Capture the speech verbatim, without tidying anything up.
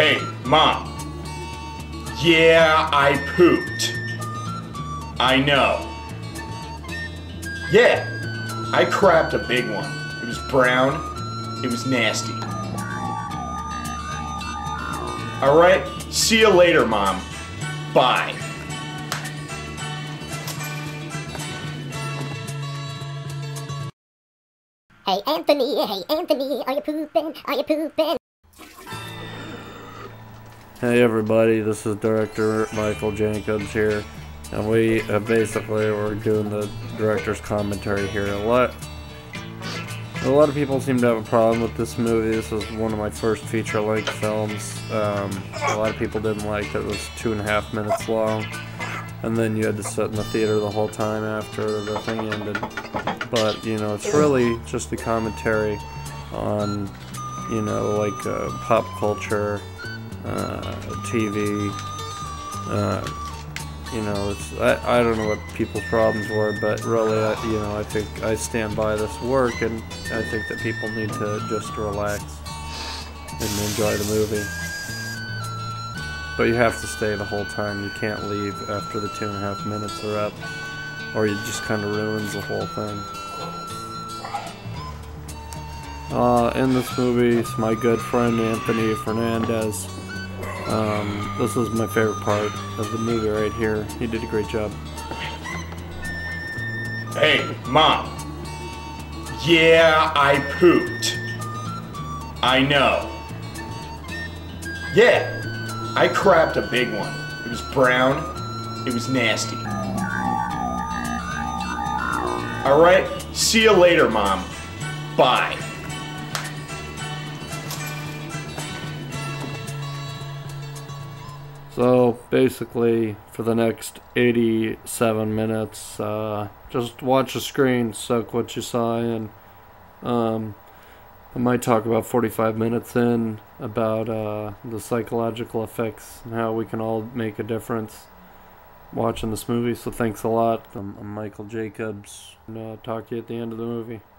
Hey, Mom. Yeah, I pooped. I know. Yeah, I crapped a big one. It was brown. It was nasty. Alright, see you later, Mom. Bye. Hey Anthony, hey Anthony, are you pooping? Are you pooping? Hey everybody, this is Director Michael Jacobs here, and we uh, basically we're doing the director's commentary here. A lot, a lot of people seem to have a problem with this movie. This was one of my first feature-length films. Um, a lot of people didn't like that it was two and a half minutes long, and then you had to sit in the theater the whole time after the thing ended. But you know, it's really just a commentary on, you know, like uh, pop culture. Uh, T V, uh, you know, it's, I, I don't know what people's problems were, but really, I, you know, I think I stand by this work, and I think that people need to just relax and enjoy the movie. But you have to stay the whole time. You can't leave after the two and a half minutes are up, or it just kind of ruins the whole thing. Uh, in this movie, it's my good friend Anthony Fernandez. Um, this is my favorite part of the movie right here. He did a great job. Hey, Mom. Yeah, I pooped. I know. Yeah, I crapped a big one. It was brown. It was nasty. Alright, see you later, Mom. Bye. So basically, for the next eighty-seven minutes, uh, just watch the screen, soak what you saw in. Um, I might talk about forty-five minutes in about uh, the psychological effects and how we can all make a difference watching this movie. So thanks a lot. I'm, I'm Michael Jacobs, and uh, talk to you at the end of the movie.